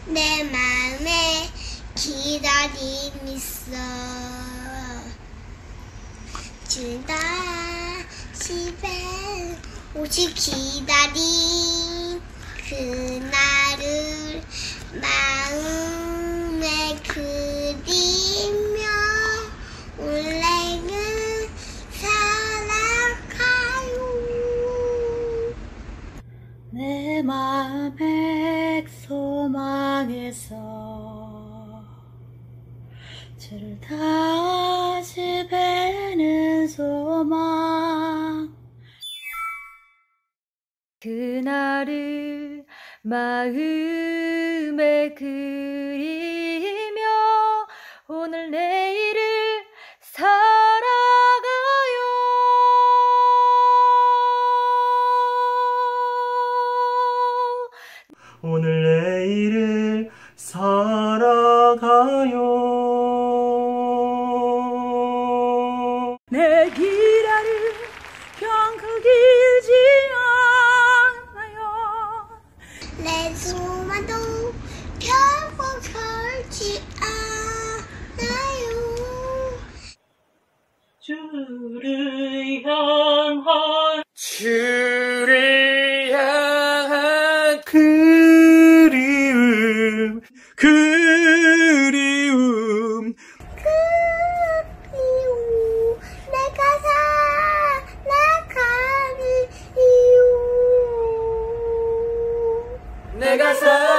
내 마음에 기다림 있어. 주님 집에 오실 기다림 그날을 마음에 그리며 올해는 살아가요. 내 마음의 소망에서 주를 다시 뵈는 소망 그날을 마음에 그리며 오늘 내일을 살아가요. 오늘 내일을 살아가요. 내 길을 경크 길지 않아요. 내 소망도 결코 걸지 않아요. 주를 향한 그리움 내가 살아가는 이유 내가